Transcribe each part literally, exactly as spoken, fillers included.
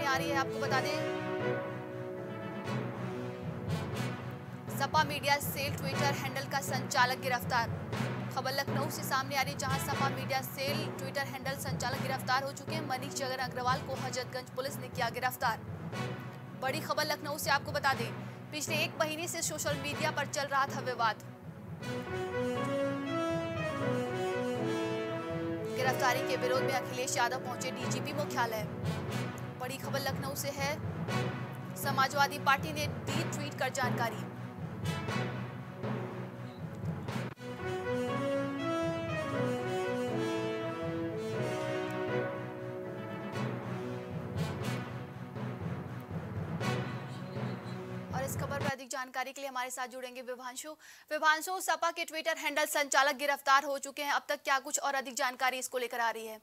आ रही है, आपको बता दें Sapa media cell Twitter handle का संचालक गिरफ्तार। खबर लखनऊ से सामने आ रही, जहां Sapa media cell Twitter handle संचालक गिरफ्तार हो चुके हैं। मनीष जगन अग्रवाल को हजरतगंज पुलिस ने किया गिरफ्तार। बड़ी खबर लखनऊ से आपको बता दें, पिछले एक महीने से सोशल मीडिया पर चल रहा था विवाद। गिरफ्तारी के विरोध में अखिलेश यादव पहुंचे डीजीपी मुख्यालय। बड़ी खबर लखनऊ से है, समाजवादी पार्टी ने दी ट्वीट कर जानकारी। और इस खबर पर अधिक जानकारी के लिए हमारे साथ जुड़ेंगे विभांशु। विभांशु, सपा के ट्विटर हैंडल संचालक गिरफ्तार हो चुके हैं, अब तक क्या कुछ और अधिक जानकारी इसको लेकर आ रही है?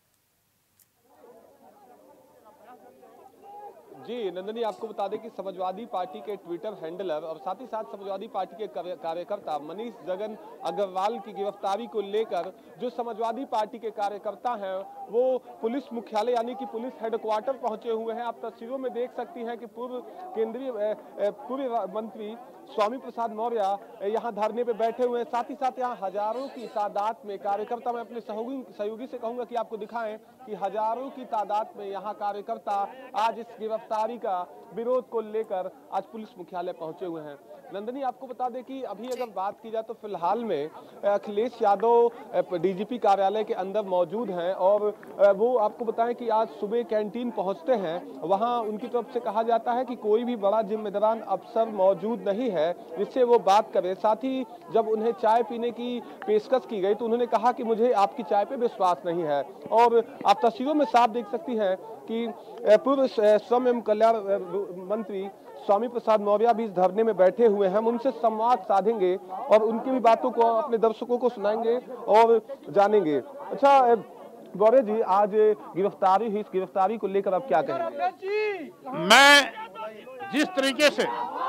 जी नंदनी, आपको बता दें कि समाजवादी पार्टी के ट्विटर हैंडलर और साथ ही साथ समाजवादी पार्टी के कार्यकर्ता मनीष जगन अग्रवाल की गिरफ्तारी को लेकर जो समाजवादी पार्टी के कार्यकर्ता हैं वो पुलिस मुख्यालय यानी कि पुलिस हेडक्वार्टर पहुंचे हुए हैं। आप तस्वीरों में देख सकती हैं कि पूर्व केंद्रीय पूर्व मंत्री स्वामी प्रसाद मौर्य यहाँ धरने पे बैठे हुए हैं। साथ ही साथ यहाँ हजारों की तादाद में कार्यकर्ता, मैं अपने सहयोगी सहयोगी से कहूंगा कि आपको दिखाएं कि हजारों की तादाद में यहाँ कार्यकर्ता आज इस गिरफ्तारी का विरोध को लेकर आज पुलिस मुख्यालय पहुंचे हुए हैं। नंदनी, आपको बता दें कि अभी अगर बात की जाए तो फिलहाल में अखिलेश यादव डीजीपी कार्यालय के अंदर मौजूद हैं और वो आपको बताएं कि आज सुबह कैंटीन पहुंचते हैं। वहां उनकी तरफ से कहा जाता है कि कोई भी बड़ा जिम्मेदार अफसर मौजूद नहीं है जिससे वो बात करें। साथ ही जब उन्हें चाय पीने की पेशकश की गई तो उन्होंने कहा कि मुझे आपकी चाय पे विश्वास नहीं है। और आप तस्वीरों में साफ देख सकती हैं कि पूर्व श्रम एवं कल्याण मंत्री स्वामी प्रसाद मौर्य भी इस धरने में बैठे हुए हैं। हम उनसे संवाद साधेंगे और उनकी भी बातों को अपने दर्शकों को सुनाएंगे और जानेंगे। अच्छा मौर्य जी, आज गिरफ्तारी हुई, इस गिरफ्तारी को लेकर आप क्या कहेंगे? मैं जिस तरीके से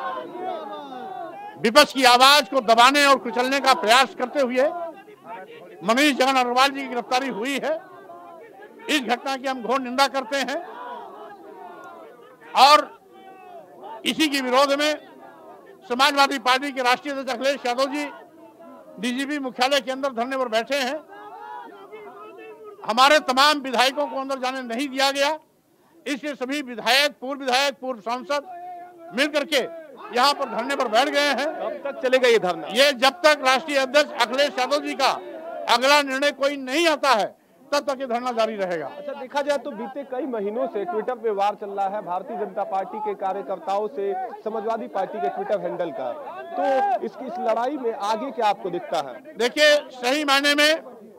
विपक्ष की आवाज को दबाने और कुचलने का प्रयास करते हुए मनीष जगन अग्रवाल जी की गिरफ्तारी हुई है, इस घटना की हम घोर निंदा करते हैं और इसी के विरोध में समाजवादी पार्टी के राष्ट्रीय अध्यक्ष अखिलेश यादव जी डीजीपी मुख्यालय के अंदर धरने पर बैठे हैं। हमारे तमाम विधायकों को अंदर जाने नहीं दिया गया, इसलिए सभी विधायक, पूर्व विधायक, पूर्व सांसद मिलकर के यहाँ पर धरने पर बैठ गए हैं। कब तक चलेगा ये धरना? ये जब तक राष्ट्रीय अध्यक्ष अखिलेश यादव जी का अगला निर्णय कोई नहीं आता है तब तक ये धरना जारी रहेगा। अच्छा, देखा जाए तो बीते कई महीनों से ट्विटर पे वार चल रहा है भारतीय जनता पार्टी के कार्यकर्ताओं से समाजवादी पार्टी के ट्विटर हैंडल का, तो इसकी इस लड़ाई में आगे क्या आपको दिखता है? देखिए, सही मायने में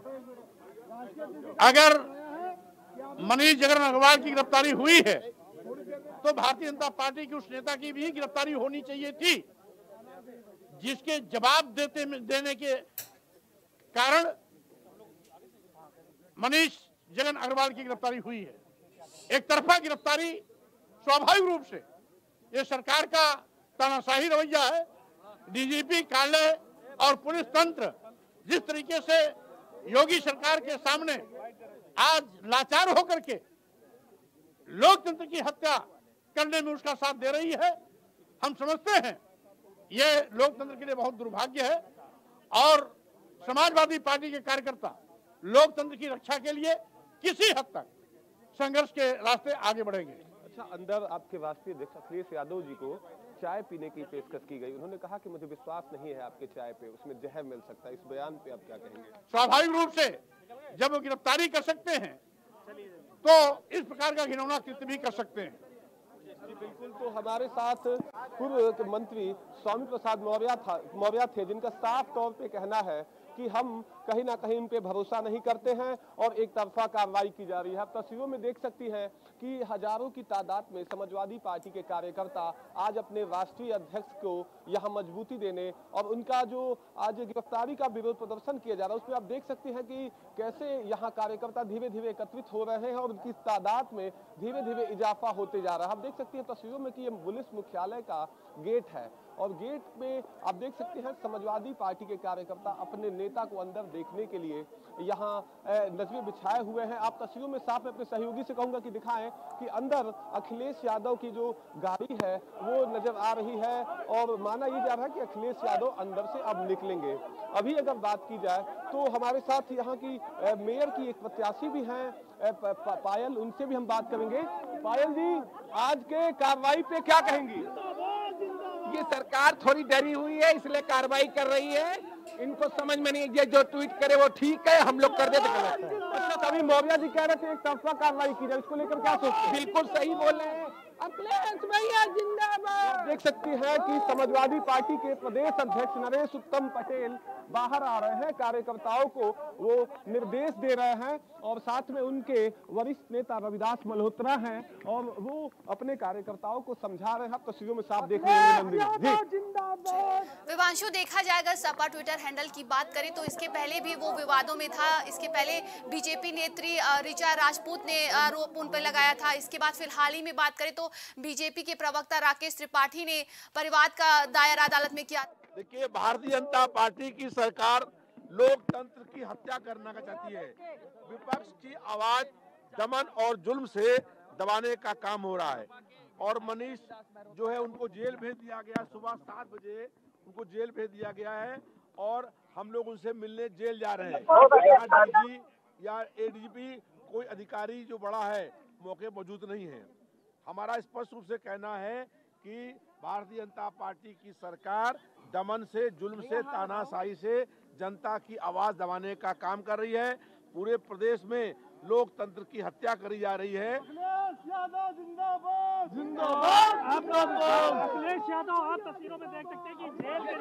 अगर मनीष जगन अग्रवाल की गिरफ्तारी हुई है तो भारतीय जनता पार्टी की उस नेता की भी गिरफ्तारी होनी चाहिए थी जिसके जवाब देते देने के कारण मनीष जगन अग्रवाल की गिरफ्तारी हुई है। एक तरफा गिरफ्तारी स्वाभाविक रूप से ये सरकार का तानाशाही रवैया है। डीजीपी कार्यालय और पुलिस तंत्र जिस तरीके से योगी सरकार के सामने आज लाचार होकर के लोकतंत्र की हत्या करने में उसका साथ दे रही है, हम समझते हैं ये लोकतंत्र के लिए बहुत दुर्भाग्य है और समाजवादी पार्टी के कार्यकर्ता लोकतंत्र की रक्षा के लिए किसी हद तक संघर्ष के रास्ते आगे बढ़ेंगे। अच्छा, अंदर आपके राष्ट्रीय अध्यक्ष अखिलेश यादव जी को चाय पीने की पेशकश की गई, उन्होंने कहा कि मुझे विश्वास नहीं है आपके चाय पे, उसमें जहर मिल सकता है। इस बयान पे आप क्या कहेंगे? स्वाभाविक रूप से जब वो गिरफ्तारी कर सकते हैं तो इस प्रकार का घिनौना कृत्य भी कर सकते हैं। जी बिल्कुल, तो हमारे साथ पूर्व मंत्री स्वामी प्रसाद मौर्य था मौर्य थे जिनका साफ तौर पे कहना है कि हम कहीं ना कहीं उन पे भरोसा नहीं करते हैं और एक तरफा कार्रवाई की जा रही है। आप तस्वीरों में देख सकती हैं कि हजारों की तादाद में समाजवादी पार्टी के कार्यकर्ता आज अपने राष्ट्रीय अध्यक्ष को यहाँ मजबूती देने और उनका जो आज गिरफ्तारी का विरोध प्रदर्शन किया जा रहा है उसमें आप देख सकते हैं कि कैसे यहाँ कार्यकर्ता धीरे धीरे एकत्रित हो रहे हैं और उनकी तादाद में धीरे धीरे इजाफा होते जा रहा है। आप देख सकते हैं तस्वीरों में कि ये पुलिस मुख्यालय का गेट है और गेट में आप देख सकते हैं समाजवादी पार्टी के कार्यकर्ता अपने नेता को अंदर देखने के लिए यहाँ नजरे बिछाए हुए हैं। आप तस्वीरों में साफ मैं अपने सहयोगी से कहूंगा कि दिखाएं कि अंदर अखिलेश यादव की जो गाड़ी है वो नजर आ रही है और माना ये जा रहा है कि अखिलेश यादव अंदर से अब निकलेंगे। अभी अगर बात की जाए तो हमारे साथ यहाँ की मेयर की एक प्रत्याशी भी हैं पायल, उनसे भी हम बात करेंगे। पायल जी, आज के कार्रवाई पे क्या कहेंगी? ये सरकार थोड़ी डरी हुई है इसलिए कार्रवाई कर रही है। इनको समझ में नहीं, ये जो ट्वीट करे वो ठीक है, हम लोग कर देते गलत है। अच्छा, कभी मौर्या जी कह रहे थे एक तरफा कार्रवाई की जाए, इसको लेकर क्या सोचते हैं? बिल्कुल सही बोल रहे हैं, अखिलेश भैया जिंदाबाद। देख सकती हैं कि समाजवादी पार्टी के प्रदेश अध्यक्ष नरेश उत्तम पटेल बाहर आ रहे हैं, कार्यकर्ताओं को वो निर्देश दे रहे हैं और साथ में उनके वरिष्ठ नेता रविदास मल्होत्रा हैं और वो अपने कार्यकर्ताओं को समझा रहे हैं। तस्वीरों में साफ देख रहे हैं। विवांशु, देखा जाएगा सपा ट्विटर हैंडल की बात करें तो इसके पहले भी वो विवादों में था। इसके पहले बीजेपी नेत्री ऋचा राजपूत ने आरोप उन पर लगाया था। इसके बाद फिलहाल ही में बात करें तो बीजेपी के प्रवक्ता राकेश त्रिपाठी ने परिवाद का दायर अदालत में किया। देखिए, भारतीय जनता पार्टी की सरकार लोकतंत्र की हत्या करना चाहती है। विपक्ष की आवाज दमन और जुल्म से दबाने का काम हो रहा है और मनीष जो है उनको जेल भेज दिया गया। सुबह सात बजे उनको जेल भेज दिया गया है और हम लोग उनसे मिलने जेल जा रहे हैं। डीजी या एडीजीपी कोई अधिकारी जो बड़ा है मौके मौजूद नहीं है। हमारा स्पष्ट रूप से कहना है कि भारतीय जनता पार्टी की सरकार दमन से, जुल्म से, तानाशाही से जनता की आवाज दबाने का काम कर रही है। पूरे प्रदेश में लोकतंत्र की हत्या करी जा रही है। अखिलेश यादव जिंदाबाद जिंदाबाद। अखिलेश यादव आप तस्वीरों में देख सकते हैं कि जेल के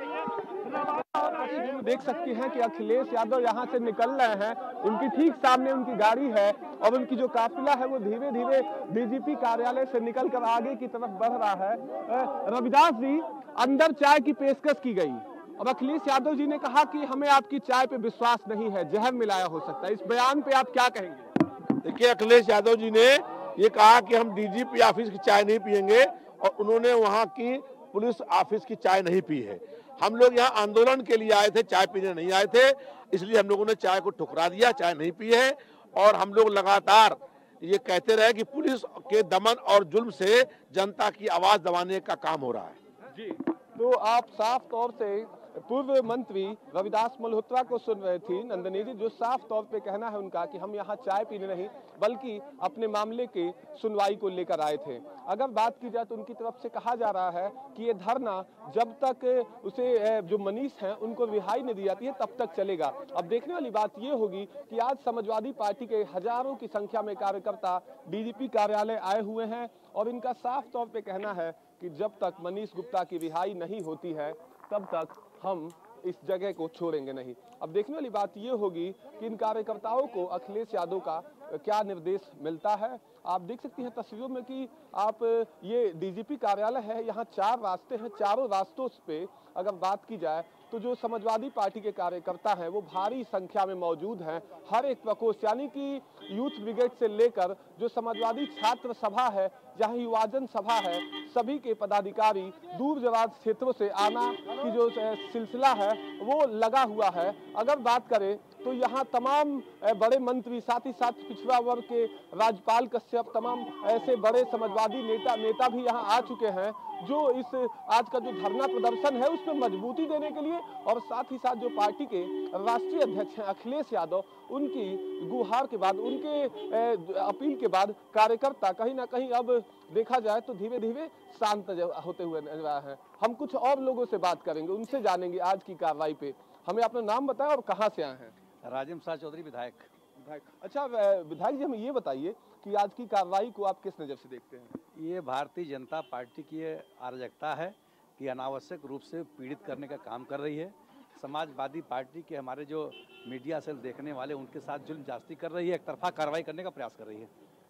लिए देख सकती हैं कि अखिलेश यादव यहाँ से निकल रहे हैं। उनकी ठीक सामने उनकी गाड़ी है और उनकी जो काफिला है वो धीरे धीरे डीजीपी कार्यालय से निकल कर आगे की तरफ बढ़ रहा है। रविदास जी, अंदर चाय की पेशकश की गई और अखिलेश यादव जी ने कहा कि हमें आपकी चाय पे विश्वास नहीं है, जहर मिलाया हो सकता है। इस बयान पे आप क्या कहेंगे? देखिए, अखिलेश यादव जी ने ये कहा कि हम डीजीपी ऑफिस की चाय नहीं पियेंगे और उन्होंने वहाँ की पुलिस ऑफिस की चाय नहीं पी है। हम लोग यहाँ आंदोलन के लिए आए थे, चाय पीने नहीं आए थे, इसलिए हम लोगों ने चाय को ठुकरा दिया, चाय नहीं पी है। और हम लोग लगातार ये कहते रहे कि पुलिस के दमन और जुल्म से जनता की आवाज दबाने का काम हो रहा है। जी, तो आप साफ तौर से पूर्व मंत्री रविदास मल्होत्रा को सुन रहे थी नंदनी जी, जो साफ तौर पे कहना है उनका कि हम यहाँ चाय पीने नहीं बल्कि अपने मामले की सुनवाई को लेकर आए थे। अगर बात की जाए तो उनकी तरफ से कहा जा रहा है कि ये धरना जब तक उसे जो मनीष हैं उनको रिहाई नहीं दी जाती है तब तक चलेगा। अब देखने वाली बात ये होगी कि आज समाजवादी पार्टी के हजारों की संख्या में कार्यकर्ता डीजीपी कार्यालय आए हुए हैं और इनका साफ तौर पे कहना है कि जब तक मनीष गुप्ता की रिहाई नहीं होती है तब तक हम इस जगह को छोड़ेंगे नहीं। अब देखने वाली बात ये होगी कि इन कार्यकर्ताओं को अखिलेश यादव का क्या निर्देश मिलता है। आप देख सकती हैं तस्वीरों में कि आप ये डीजीपी कार्यालय है, यहाँ चार रास्ते हैं, चारों रास्तों पे अगर बात की जाए तो जो समाजवादी पार्टी के कार्यकर्ता हैं वो भारी संख्या में मौजूद हैं। हर एक प्रकोष्ठ यानी कि यूथ ब्रिगेड से लेकर जो समाजवादी छात्र सभा है, जहाँ युवाजन सभा है, सभी के पदाधिकारी दूर दराज क्षेत्रों से आना की जो सिलसिला है वो लगा हुआ है। अगर बात करें तो यहाँ तमाम बड़े मंत्री, साथ ही साथ पिछड़ा वर्ग के राज्यपाल कश्यप, तमाम ऐसे बड़े समाजवादी नेता नेता भी यहाँ आ चुके हैं जो इस आज का जो धरना प्रदर्शन है उसमें मजबूती देने के लिए और साथ ही साथ जो पार्टी के राष्ट्रीय अध्यक्ष हैं अखिलेश यादव, उनकी गुहार के बाद, उनके अपील के बाद कार्यकर्ता कहीं ना कहीं अब देखा जाए तो धीरे धीरे शांत होते हुए नजर आ रहे हैं। हम कुछ और लोगों से बात करेंगे, उनसे जानेंगे आज की कार्रवाई पे। हमें अपना नाम बताएं और कहाँ से आए हैं? राजेंद्र प्रसाद चौधरी, विधायक। विधायक अच्छा विधायक जी, हमें ये बताइए कि आज की कार्रवाई को आप किस नज़र से देखते हैं? ये भारतीय जनता पार्टी की अराजकता है कि अनावश्यक रूप से पीड़ित करने का काम कर रही है। समाजवादी पार्टी के हमारे जो मीडिया सेल देखने वाले उनके साथ जुल्म जास्ती कर रही है, एक तरफा कार्रवाई करने का प्रयास कर रही है।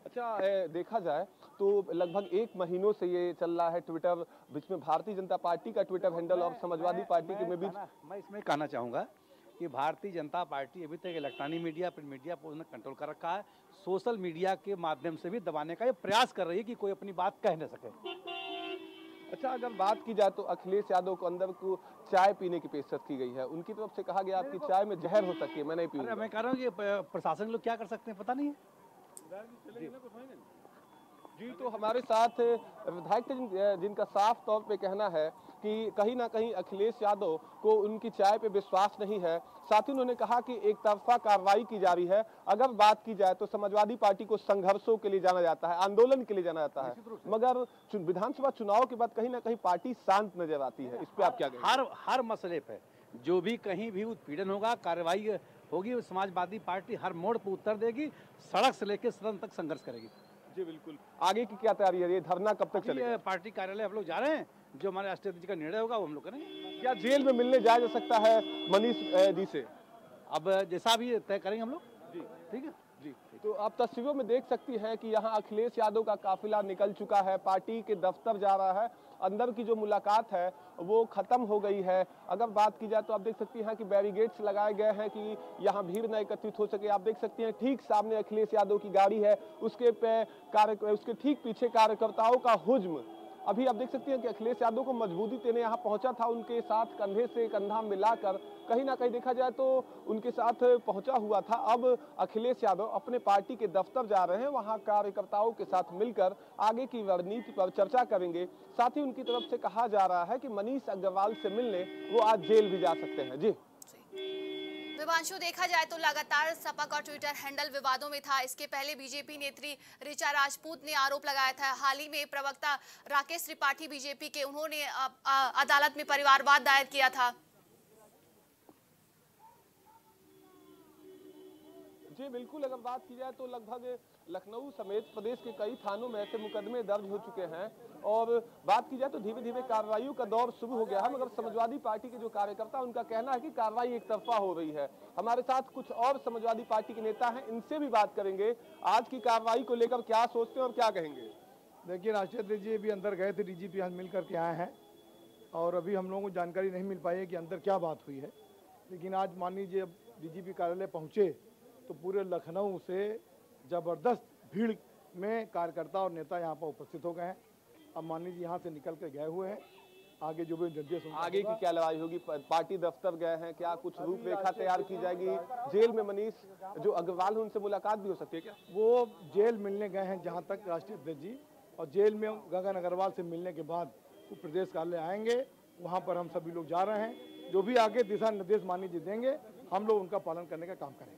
अच्छा, ए, देखा जाए तो लगभग एक महीनों से ये चल रहा है ट्विटर, बीच में भारतीय जनता पार्टी का ट्विटर हैंडल और समाजवादी पार्टी के में बीच। मैं इसमें कहना चाहूँगा कि भारतीय जनता पार्टी अभी तक इलेक्ट्रॉनिक मीडिया, प्रिंट मीडिया पर उन्होंने कंट्रोल कर रखा है। सोशल मीडिया के माध्यम से भी दबाने का ये प्रयास कर रही है कि कोई अपनी बात कह न सके। अच्छा, अगर बात की जाए तो अखिलेश यादव को अंदर को चाय पीने की पेशकश की गई है, उनकी तरफ से कहा गया आपकी चाय में जहर हो सकती है, मैं नहीं पीऊंगा। मैं कह रहा हूँ कि प्रशासन लोग क्या कर सकते हैं पता नहीं है। जी, तो हमारे साथ विधायक थे जिन, जिनका साफ तौर पे कहना है कि कहीं ना कहीं अखिलेश यादव को उनकी चाय पे विश्वास नहीं है। साथ ही उन्होंने कहा कि एक तरफा कार्रवाई की जा रही है। अगर बात की जाए तो समाजवादी पार्टी को संघर्षों के लिए जाना जाता है, आंदोलन के लिए जाना जाता है, मगर विधानसभा चुनाव के बाद कहीं ना कहीं पार्टी शांत नजर आती है। इस पे आप क्या कहेंगे? हर हर मसले पे जो भी कहीं भी उत्पीड़न होगा, कार्रवाई होगी, समाजवादी पार्टी हर मोड़ पर उत्तर देगी, सड़क से लेकर सदन तक संघर्ष करेगी। जी बिल्कुल। आगे की क्या तैयारी है? ये धरना कब तक चलेगा? पार्टी कार्यालय हम लोग जा रहे हैं, जो हमारे राष्ट्रीय अध्यक्ष का निर्णय होगा वो हम लोग करेंगे। क्या जेल में मिलने जाया जा सकता है मनीष जी से? अब जैसा भी तय करेंगे हम लोग। जी ठीक है जी। तो आप तस्वीरों में देख सकती हैं कि यहाँ अखिलेश यादव का काफिला निकल चुका है, पार्टी के दफ्तर जा रहा है। अंदर की जो मुलाकात है वो खत्म हो गई है। अगर बात की जाए तो आप देख सकती हैं कि बैरिगेड्स लगाए गए हैं कि यहाँ भीड़ न एकत्रित हो सके। आप देख सकती हैं ठीक सामने अखिलेश यादव की गाड़ी है, उसके पे कार्य उसके ठीक पीछे कार्यकर्ताओं का हुज्म। अभी आप देख सकती हैं कि अखिलेश यादव को मजबूती देने यहाँ पहुंचा था, उनके साथ कंधे से कंधा मिलाकर कहीं ना कहीं देखा जाए तो उनके साथ पहुंचा हुआ था। अब अखिलेश यादव अपने पार्टी के दफ्तर जा रहे हैं, वहां कार्यकर्ताओं के साथ मिलकर आगे की रणनीति पर चर्चा करेंगे। साथ ही उनकी तरफ से कहा जा रहा है कि मनीष अग्रवाल से मिलने वो आज जेल भी जा सकते हैं। जी विवांशु, देखा जाए तो लगातार सपा का ट्विटर हैंडल विवादों में था। इसके पहले बीजेपी नेत्री ऋचा राजपूत ने आरोप लगाया था। हाल ही में प्रवक्ता राकेश त्रिपाठी बीजेपी के, उन्होंने अदालत में परिवारवाद दायर किया था। जी बिल्कुल। अगर बात की जाए तो लगभग लखनऊ समेत प्रदेश के कई थानों में ऐसे मुकदमे दर्ज हो चुके हैं और बात की जाए तो धीरे धीरे कार्रवाइयों का दौर शुरू हो गया है। मगर समाजवादी पार्टी के जो कार्यकर्ता, उनका कहना है कि कार्रवाई एक तरफा हो रही है। हमारे साथ कुछ और समाजवादी पार्टी के नेता हैं, इनसे भी बात करेंगे। आज की कार्रवाई को लेकर क्या सोचते हैं और क्या कहेंगे? देखिए, राष्ट्रीय अध्यक्ष जी अभी अंदर गए थे, डीजीपी आज मिल करके आए हैं और अभी हम लोगों को जानकारी नहीं मिल पाई है कि अंदर क्या बात हुई है। लेकिन आज मान लीजिए अब डीजीपी कार्यालय पहुँचे तो पूरे लखनऊ से जबरदस्त भीड़ में कार्यकर्ता और नेता यहाँ पर उपस्थित हो गए हैं। अब मान लीजिए यहाँ से निकल कर गए हुए हैं, आगे जो भी निर्देश आगे की क्या लड़ाई होगी? पार्टी दफ्तर गए हैं, क्या कुछ रूपरेखा तैयार की जाएगी? जेल में मनीष जो अग्रवाल है उनसे मुलाकात भी हो सकती है क्या? वो जेल मिलने गए हैं जहाँ तक राष्ट्रीय अध्यक्ष जी, और जेल में गगन अग्रवाल से मिलने के बाद वो प्रदेश कार्यालय आएंगे, वहाँ पर हम सभी लोग जा रहे हैं। जो भी आगे दिशा निर्देश मान लीजिए देंगे, हम लोग उनका पालन करने का काम करेंगे।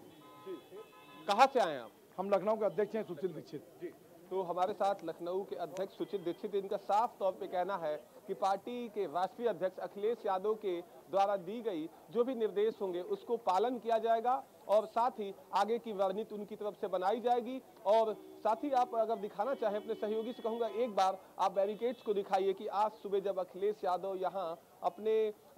कहाँ से आए आप? हम लखनऊ के अध्यक्ष हैं सुशील दीक्षित जी। तो हमारे साथ लखनऊ के अध्यक्ष सुशील दीक्षित, इनका साफ तौर पे कहना है कि पार्टी के राष्ट्रीय अध्यक्ष अखिलेश यादव के द्वारा दी गई जो भी निर्देश होंगे उसको पालन किया जाएगा और साथ ही आगे की रणनीति उनकी तरफ से बनाई जाएगी। और साथ ही आप अगर दिखाना चाहें अपने सहयोगी से कहूंगा एक बार आप बैरिकेड्स को दिखाइए कि आज सुबह जब अखिलेश यादव यहाँ अपने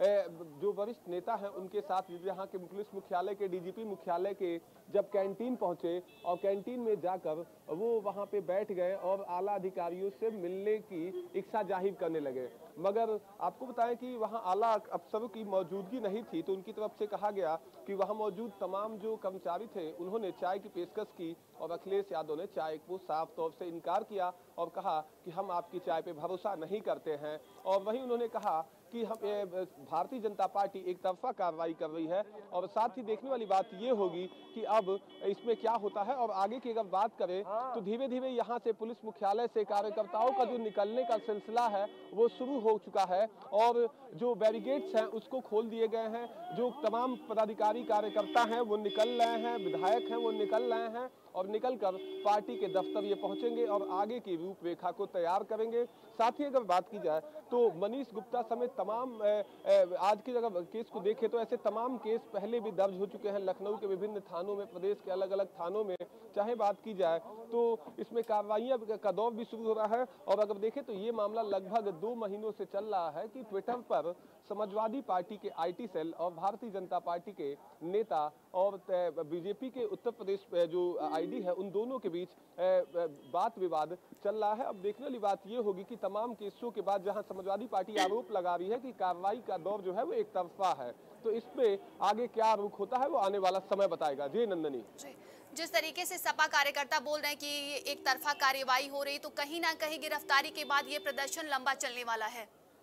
जो वरिष्ठ नेता हैं उनके साथ यहाँ के पुलिस मुख्यालय के, डीजीपी मुख्यालय के जब कैंटीन पहुंचे और कैंटीन में जाकर वो वहां पे बैठ गए और आला अधिकारियों से मिलने की इच्छा जाहिर करने लगे। मगर आपको बताएं कि वहां आला अफसरों की मौजूदगी नहीं थी, तो उनकी तरफ से कहा गया कि वहां मौजूद तमाम जो कर्मचारी थे उन्होंने चाय की पेशकश की और अखिलेश यादव ने चाय को साफ तौर से इनकार किया और कहा कि हम आपकी चाय पे भरोसा नहीं करते हैं। और वहीं उन्होंने कहा कि हम भारतीय जनता पार्टी एक तरफा कार्रवाई कर रही है और साथ ही देखने वाली बात ये होगी कि अब इसमें क्या होता है। और आगे की अगर बात करें तो धीरे धीरे यहाँ से पुलिस मुख्यालय से कार्यकर्ताओं का जो निकलने का सिलसिला है वो शुरू हो चुका है और जो बैरिकेड्स हैं उसको खोल दिए गए हैं। जो तमाम पदाधिकारी कार्यकर्ता हैं वो निकल रहे हैं, विधायक हैं वो निकल रहे हैं और निकलकर पार्टी के दफ्तर ये पहुंचेंगे और आगे की रूपरेखा को तैयार करेंगे। साथ ही अगर बात की जाए तो मनीष गुप्ता समेत तमाम ए, ए, आज की अगर केस को देखें तो ऐसे तमाम केस पहले भी दर्ज हो चुके हैं लखनऊ के विभिन्न थानों में, प्रदेश के अलग अलग थानों में, चाहे बात की जाए तो इसमें कार्रवाइयां का दौर भी शुरू हो रहा है। और अगर देखें तो ये मामला लगभग दो महीनों से चल रहा है कि ट्विटर पर समाजवादी पार्टी के आईटी सेल और भारतीय जनता पार्टी के नेता और बीजेपी के उत्तर प्रदेश जो आईडी है उन दोनों के बीच बात विवाद चल रहा है। अब देखने वाली बात ये होगी कि तमाम केसों के बाद जहां समाजवादी पार्टी आरोप लगा रही है कि कार्रवाई का दौर जो है वो एक तरफा है, तो इस पे आगे क्या रुख होता है वो आने वाला समय बताएगा। जी नंदनी, जिस तरीके से सपा कार्यकर्ता बोल रहे हैं कि एक तरफा कार्यवाही हो रही, तो कहीं ना कहीं गिरफ्तारी के बाद ये प्रदर्शन लंबा चलने वाला है।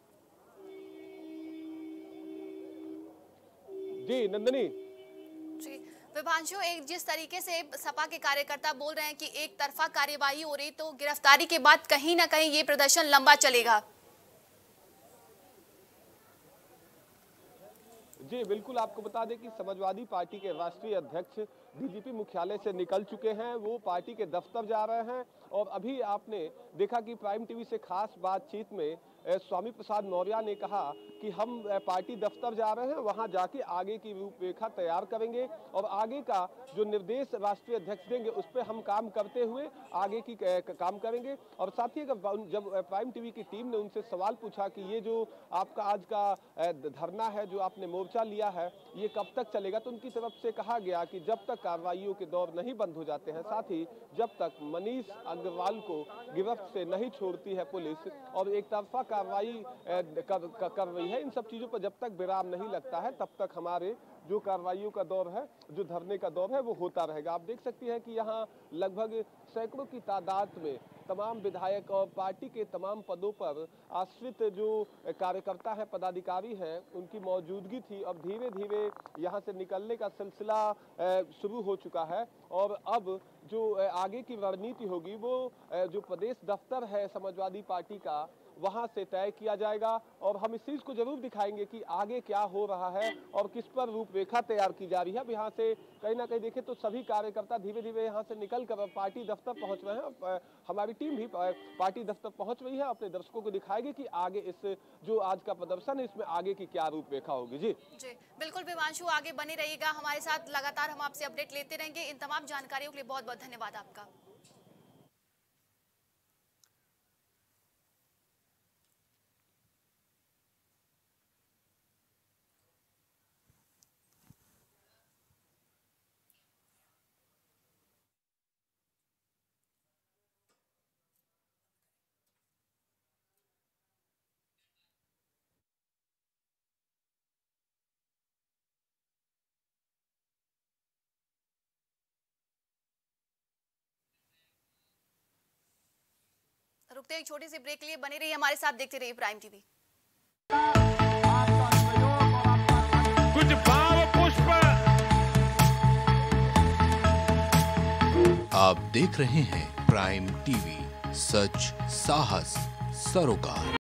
जी नंदनी, जी विभांशु, एक जिस तरीके से सपा के कार्यकर्ता बोल रहे हैं कि एक तरफा कार्यवाही हो रही, तो गिरफ्तारी के बाद कहीं ना कहीं ये प्रदर्शन लंबा चलेगा। जी बिल्कुल, आपको बता दें कि समाजवादी पार्टी के राष्ट्रीय अध्यक्ष डीजीपी मुख्यालय से निकल चुके हैं, वो पार्टी के दफ्तर जा रहे हैं। और अभी आपने देखा कि प्राइम टीवी से खास बातचीत में स्वामी प्रसाद मौर्य ने कहा कि हम पार्टी दफ्तर जा रहे हैं, वहां जाके आगे की रूपरेखा तैयार करेंगे और आगे का जो निर्देश राष्ट्रीय अध्यक्ष देंगे उस पर हम काम करते हुए आगे की काम करेंगे। और साथ ही जब प्राइम टीवी की टीम ने उनसे सवाल पूछा कि ये जो आपका आज का धरना है, जो आपने मोर्चा लिया है, ये कब तक चलेगा, तो उनकी तरफ से कहा गया कि जब तक कार्रवाइयों के दौर नहीं बंद हो जाते हैं, साथ ही जब तक मनीष अग्रवाल को गिरफ्त से नहीं छोड़ती है पुलिस और एक तरफा कार्रवाई कर, कर, कर रही है, इन सब चीजों पर जब तक विराम नहीं लगता है तब तक हमारे जो कार्रवाइयों का दौर है, जो धरने का दौर है, वो होता रहेगा। आप देख सकते हैं कि यहाँ लगभग सैकड़ों की तादाद में तमाम विधायक और पार्टी के तमाम पदों पर आश्रित जो कार्यकर्ता हैं, पदाधिकारी हैं, उनकी मौजूदगी थी। अब धीरे धीरे यहाँ से निकलने का सिलसिला शुरू हो चुका है और अब जो आगे की रणनीति होगी वो जो प्रदेश दफ्तर है समाजवादी पार्टी का, वहां से तय किया जाएगा और हम इस चीज को जरूर दिखाएंगे कि आगे क्या हो रहा है और किस पर रूपरेखा तैयार की जा रही है। अब यहाँ से कहीं ना कहीं देखें तो सभी कार्यकर्ता धीरे धीरे यहाँ से निकल कर पार्टी दफ्तर पहुंच रहे हैं। हमारी टीम भी पार्टी दफ्तर पहुंच रही है, अपने दर्शकों को दिखाएगी कि आगे इस जो आज का प्रदर्शन है इसमें आगे की क्या रूपरेखा होगी। जी जी बिल्कुल विभांशु, आगे बने रहिएगा हमारे साथ, लगातार हम आपसे अपडेट लेते रहेंगे। इन तमाम जानकारियों के लिए बहुत बहुत धन्यवाद आपका। रुकते एक छोटी सी ब्रेक के लिए, बने रहिए हमारे साथ, देखते रहिए प्राइम टीवी। कुछ भाव पुष्प। आप देख रहे हैं प्राइम टीवी, सच साहस सरोकार।